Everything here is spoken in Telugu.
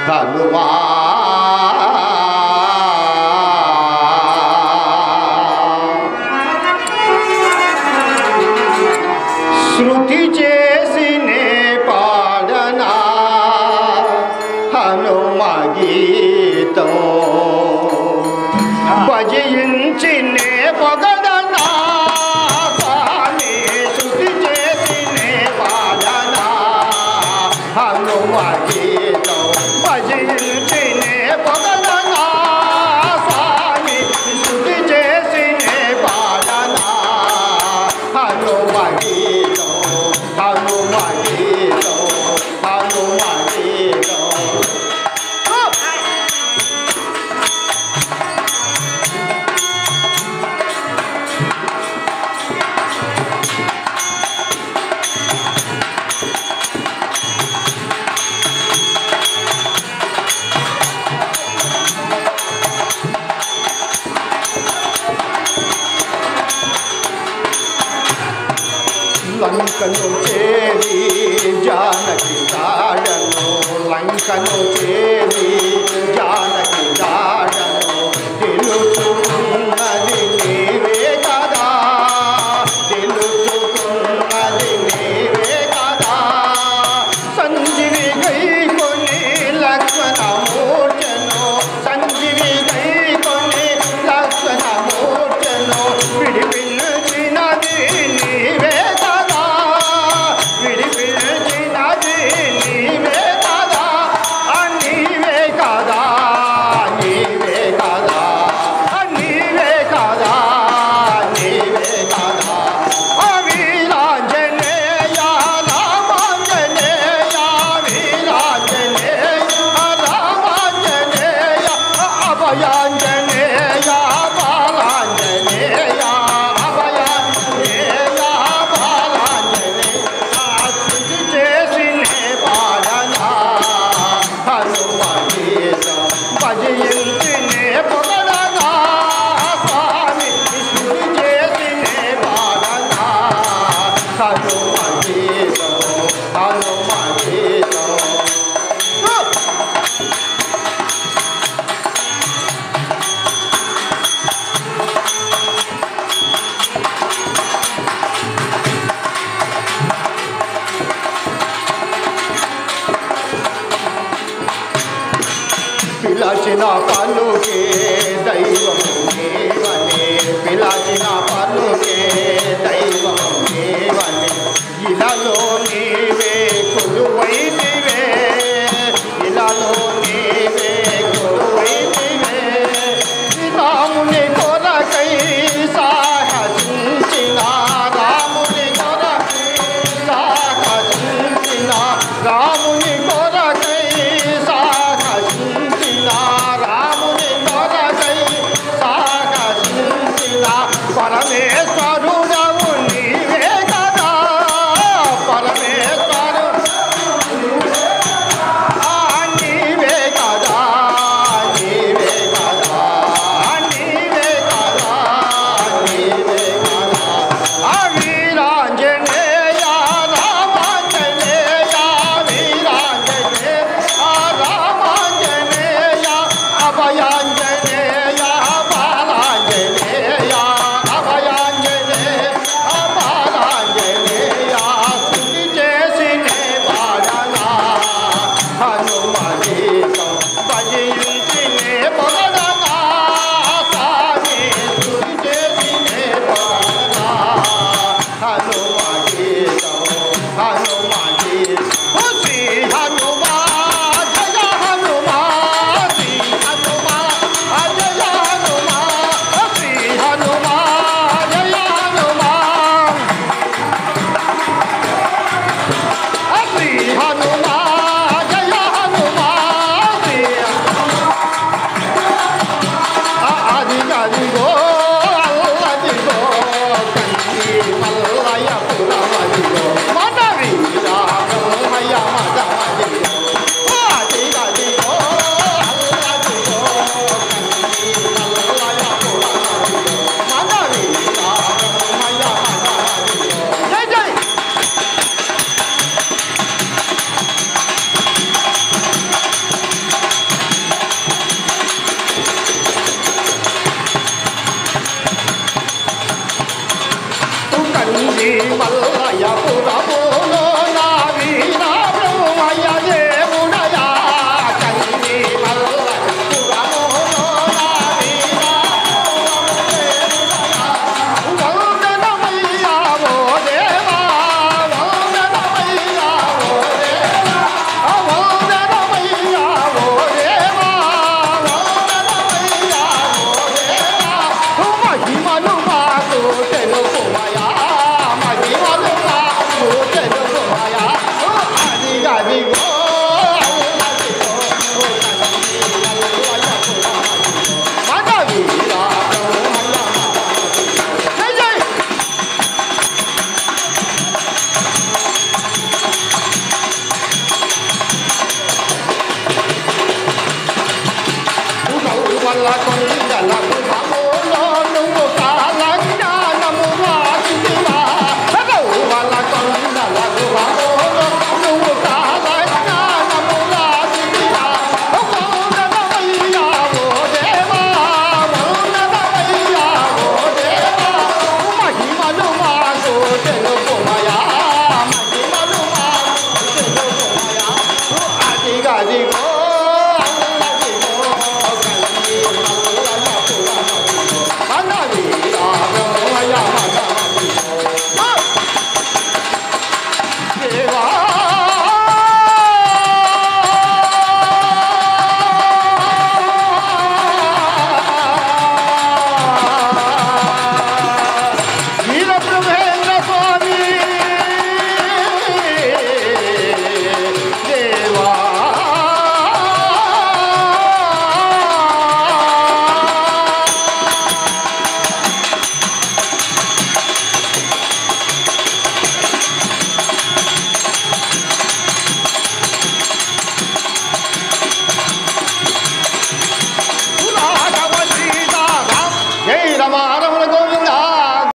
హనుమా శృతి చేసినే పాడనా హనుమ గీతం భజించినే పొగడనా స్వామి శృతి చేసినే పాడనా హనుమ గీతం భజించినే పొగడనా స్వామి శృతి చేసినే పాడనా హనుమ గీతం హనుమ గీతం హనుమ గీతం లంకను చేరి జానకి దాడను లంకను చేరి జానకి దాడను తెలుసుకున్నది నీవే కదా తెలుసుకున్నది నీవే కదా సంజీవి గైకొని లక్ష్మణ మూర్ఛను సంజీవి గైకొని లక్ష్మణ మూర్ఛను విడిపించినది నీవే పిలచిన పలుకే దైవము నీవనే పిలచిన పలుకే దైవము నీవనే ఇలాలో నీవే కొలువైతివే ఇలాలో నీవే కొలువైతివే రాముని కొరకై సాహసించిన రాముని కొరకై సాహసించిన రాముని కొరకై రాముని కొరకై సాహసించిన పరమేశ్వరుడవు నీవే కదా గౌవల కొండలకు భములో నువ్వు కాలజ్ఞానము రాసివా గౌవల కొండలకు భములో నువ్వు కాలజ్ఞానము రాసివా మౌనమయ్యా ఓ దేవా మౌనమయ్యా ఓ దేవా మహిమలు మాకు తెలుపుమయా మహిమలు మాకు తెలుపుమయా అదిగదిగో